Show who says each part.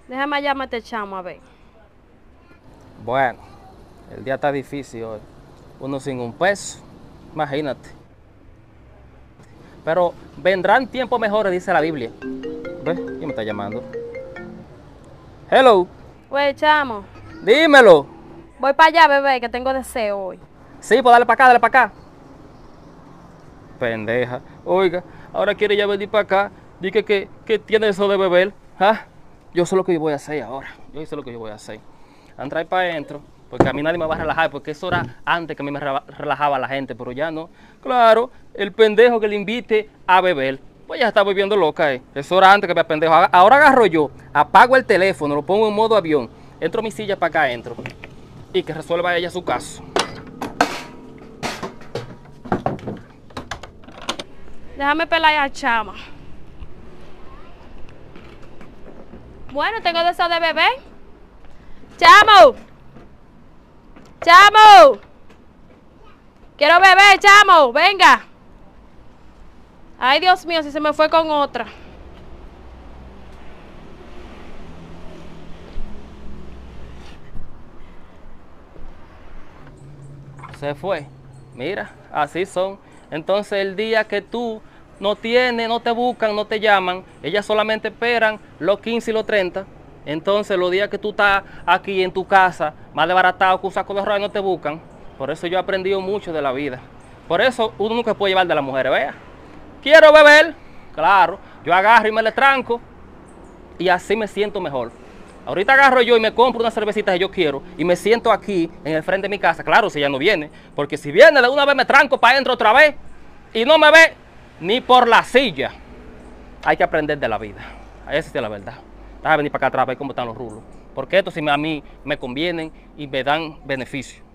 Speaker 1: Déjame llamar a este chamo a ver.
Speaker 2: Bueno, el día está difícil hoy. Uno sin un peso, imagínate. Pero vendrán tiempos mejores, dice la Biblia. ¿Ves? ¿Quién me está llamando? Hello,
Speaker 1: Güey, chamo,
Speaker 2: dímelo.
Speaker 1: voy para allá, bebé, que tengo deseo hoy.
Speaker 2: Sí, pues dale para acá, dale para acá. Pendeja. Oiga, ahora quiere ya venir para acá. Dice que tiene eso de beber. ¿Ah? Yo sé lo que yo voy a hacer ahora. Yo sé lo que yo voy a hacer. Entrar para adentro, porque a mí nadie me va a relajar, porque eso era antes que a mí me relajaba la gente, pero ya no. Claro, el pendejo que le invite a beber, pues ya está bebiendo loca, Eso era antes que me pendejo. Ahora agarro yo, apago el teléfono, lo pongo en modo avión, entro a mi silla para acá adentro y que resuelva ella su caso.
Speaker 1: Déjame pelar a chama. Bueno, tengo deseo de beber. ¡Chamo! ¡Chamo! Quiero beber, chamo, venga. Ay, Dios mío, si se me fue con otra.
Speaker 2: Se fue. Mira, así son. Entonces el día que tú no tienes, no te buscan, no te llaman, ellas solamente esperan los 15 y los 30. Entonces los días que tú estás aquí en tu casa, más desbaratado que un saco de arroz, no te buscan. Por eso yo he aprendido mucho de la vida. Por eso uno nunca puede llevar de las mujeres, vea. Quiero beber, claro, yo agarro y me le tranco y así me siento mejor. Ahorita agarro yo y me compro una cervecita que yo quiero y me siento aquí en el frente de mi casa. Claro, si ella no viene, porque si viene de una vez me tranco para adentro otra vez y no me ve ni por la silla. Hay que aprender de la vida. Esa es la verdad. Déjame venir para acá atrás para ver cómo están los rulos. Porque estos sí a mí me convienen y me dan beneficio.